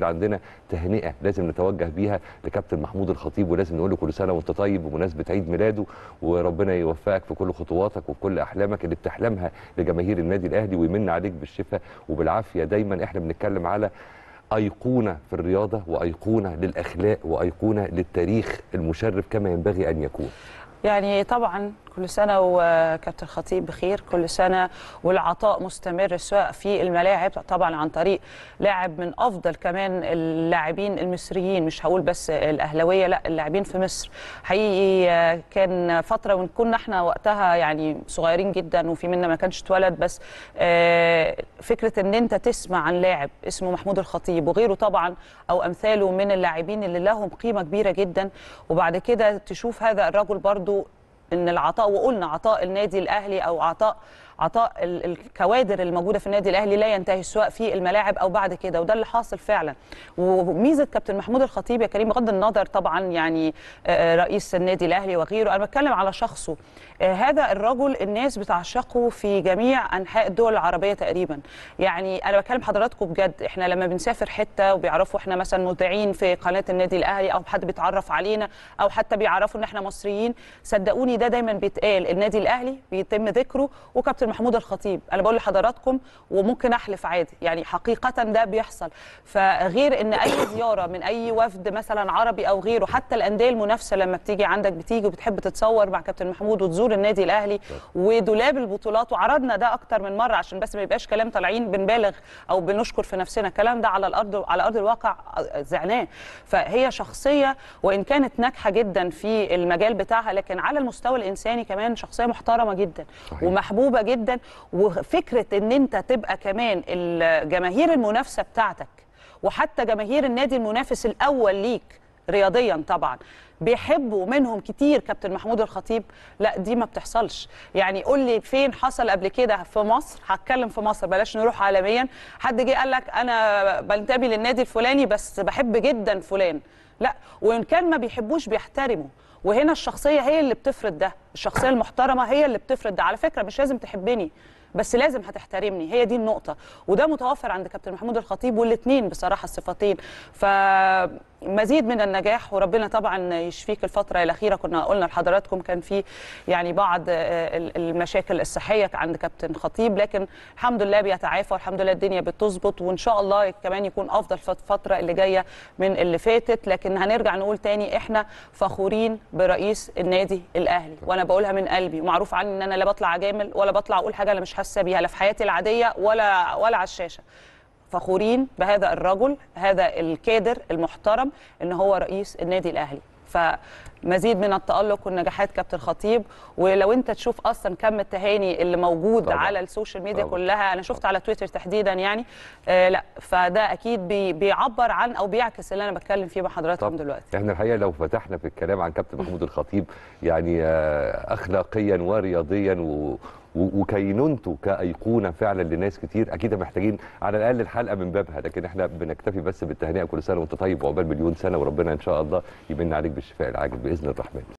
الفكره عندنا تهنئه لازم نتوجه بيها لكابتن محمود الخطيب، ولازم نقول له كل سنه وانت طيب بمناسبه عيد ميلاده، وربنا يوفقك في كل خطواتك وفي كل احلامك اللي بتحلمها لجماهير النادي الاهلي، ويمن عليك بالشفاء وبالعافيه. دايما احنا بنتكلم على أيقونة في الرياضة، وأيقونة للأخلاق، وأيقونة للتاريخ المشرف كما ينبغي أن يكون. يعني طبعا كل سنة وكابتن خطيب بخير، كل سنة والعطاء مستمر سواء في الملاعب طبعا عن طريق لاعب من أفضل كمان اللاعبين المصريين، مش هقول بس الأهلاوية، لا اللاعبين في مصر حقيقي. كان فترة وكنا احنا وقتها يعني صغيرين جدا وفي منا ما كانش اتولد، بس فكرة ان انت تسمع عن لاعب اسمه محمود الخطيب وغيره طبعا او امثاله من اللاعبين اللي لهم قيمة كبيرة جدا، وبعد كده تشوف هذا الرجل برضو ان العطاء، وقلنا عطاء النادي الاهلي او عطاء الكوادر الموجوده في النادي الاهلي لا ينتهي سواء في الملاعب او بعد كده، وده اللي حاصل فعلا. وميزه كابتن محمود الخطيب يا كريم بغض النظر طبعا يعني رئيس النادي الاهلي وغيره، انا بتكلم على شخصه. هذا الرجل الناس بتعشقه في جميع انحاء الدول العربيه تقريبا. يعني انا بكلم حضراتكم بجد، احنا لما بنسافر حته وبيعرفوا احنا مثلا مذيعين في قناه النادي الاهلي او حد بيتعرف علينا او حتى بيعرفوا ان احنا مصريين، صدقوني ده دايما بيتقال النادي الاهلي بيتم ذكره وكابتن محمود الخطيب. انا بقول لحضراتكم وممكن احلف عادي، يعني حقيقه ده بيحصل. فغير ان اي زياره من اي وفد مثلا عربي او غيره، حتى الانديه المنافسه لما بتيجي عندك بتيجي وبتحب تتصور مع كابتن محمود وتزور النادي الاهلي ودولاب البطولات، وعرضنا ده اكتر من مره عشان بس ما يبقاش كلام طالعين بنبالغ او بنشكر في نفسنا، الكلام ده على ارض الواقع زعناه. فهي شخصيه وان كانت ناجحه جدا في المجال بتاعها، لكن على المستوى الانساني كمان شخصيه محترمه جدا صحيح. ومحبوبه جدا. وفكره ان انت تبقى كمان الجماهير المنافسه بتاعتك وحتى جماهير النادي المنافس الاول ليك رياضيا طبعا بيحبوا منهم كتير كابتن محمود الخطيب، لا دي ما بتحصلش. يعني قول لي فين حصل قبل كده في مصر، هتكلم في مصر بلاش نروح عالميا، حد جه قال لك انا بنتمي للنادي الفلاني بس بحب جدا فلان؟ لا، وان كان ما بيحبوش بيحترموا. وهنا الشخصيه هي اللي بتفرض ده، الشخصيه المحترمه هي اللي بتفرض ده. على فكره مش لازم تحبني بس لازم هتحترمني، هي دي النقطة، وده متوفر عند كابتن محمود الخطيب، والاثنين بصراحة الصفتين. فمزيد من النجاح، وربنا طبعا يشفيك. الفترة الأخيرة كنا قلنا لحضراتكم كان في يعني بعض المشاكل الصحية عند كابتن خطيب، لكن الحمد لله بيتعافى والحمد لله الدنيا بتظبط، وإن شاء الله كمان يكون أفضل في الفترة اللي جاية من اللي فاتت. لكن هنرجع نقول تاني احنا فخورين برئيس النادي الأهلي، وأنا بقولها من قلبي، ومعروف عني إن أنا لا بطلع أجامل ولا بطلع أقول حاجة أنا مش حاسة بيها لا في حياتي العادية ولا على الشاشة. فخورين بهذا الرجل، هذا الكادر المحترم، ان هو رئيس النادي الاهلي. فمزيد من التألق والنجاحات كابتن خطيب. ولو انت تشوف اصلا كم التهاني اللي موجود طبعا على السوشيال ميديا طبعا كلها، انا شفت على تويتر تحديدا يعني لا فده اكيد بيعبر عن او بيعكس اللي انا بتكلم فيه مع حضراتكم دلوقتي. احنا الحقيقه لو فتحنا في الكلام عن كابتن محمود الخطيب يعني اخلاقيا ورياضيا وكينونته كأيقونة فعلا لناس كتير، اكيد محتاجين على الاقل الحلقه من بابها، لكن احنا بنكتفي بس بالتهنئه. كل سنه وانت طيب وعقبال مليون سنه، وربنا ان شاء الله يمن عليك بالشفاء العاجل باذن الرحمن.